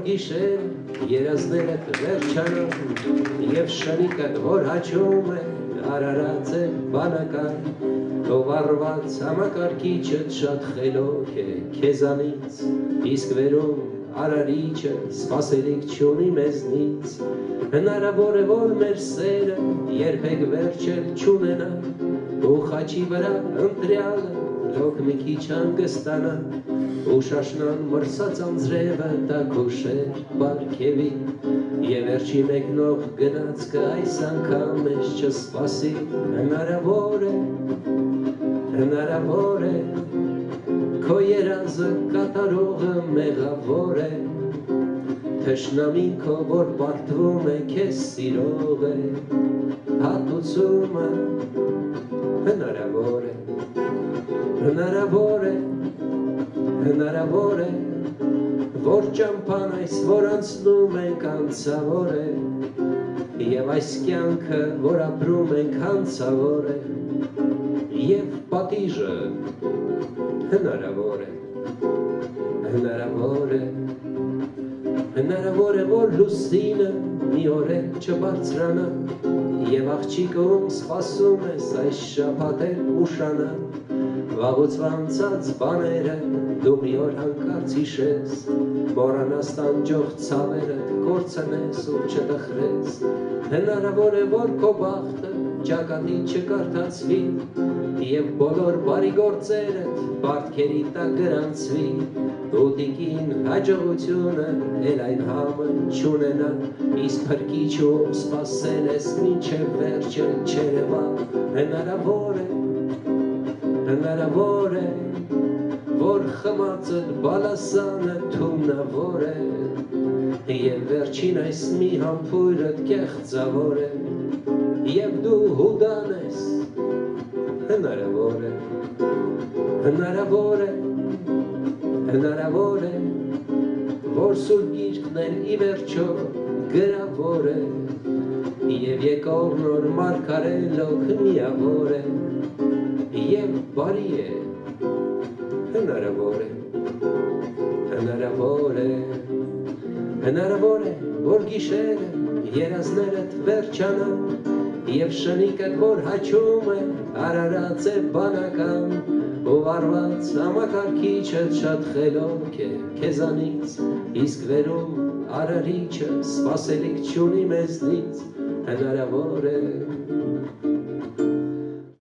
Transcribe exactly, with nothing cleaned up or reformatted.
գիշեր երազներդ վերջանան և շնիկդ որ հաչում է արարած է բանական Ով արված համակարգիչդ շատ խելոք է քեզանից Իսկ վերում արարիչը սպասելիք չունի մեզնից Հնարավոր է որ մեր սերը երբեք վերջել չունենա Ու խաչի վրա ընտրյալը լոք մի քիչ հանգստանա Ու շաշնան մրսած անձրևը տաքուշեր պարքևի Եվ վերջի մեկնող գնացքը այս անգամ մեզ չսպասի Հնարավոր է, հնարավոր է Քո երազը կատարողը մեղավոր է Թշնամին քո որ բարդվում է քեզ սիրող է Հատուցումը հնարավոր է Հնարավոր է, հնարավոր է Որ ճամփան այս որ անցնում ենք անցավոր է Եվ այս կյանքը որ ապրում ենք հանցավոր է Եվ պատիժը հնարավոր է Հնարավոր է Հնարավոր է որ լուսինը մի օր էլ չբարձրանա Եվ աղջիկում սպասում ես այս շաբաթել ուշանա Վաղուց վանցած բաները դու մի օր հանկարծ հիշես Մոռանաս տանջող ցավերը կորցնես ու չտխրես Հնարավոր է որ քո բախտը ճակատի չկարդացվի Եվ բոլոր բարի գործերդ պարտքերի տակ գրանցվի Ու տիկին հաջողությունը էլ այն համը չունենա Իսկ փրկիչում սպասել ես մինչև վերջը չերևա Հնարավոր է Հնարավոր է, որ խմածդ բալասանը թումնավոր է Եվ վերջին այս մի համբույրդ կեղծավոր է Եվ դու հուդան ես Հնարավոր է, հնարավոր է, հնարավոր է Որ սուրբ գիրքն էլ ի վերջո գրավոր է Եվ եկող նոր մարգարելոք միավոր է Եվ բարի է, հնարավոր է, հնարավոր է, հնարավոր է, որ գիշերը երազներդ վերջանա Եվ շնիկդ որ հաչում է արարած է բանական Ու վարված համակարգիչդ շատ խելոք է քեզանից Իսկ վերում արարիչը սպասելիք չունի մեզնից Հնարավոր է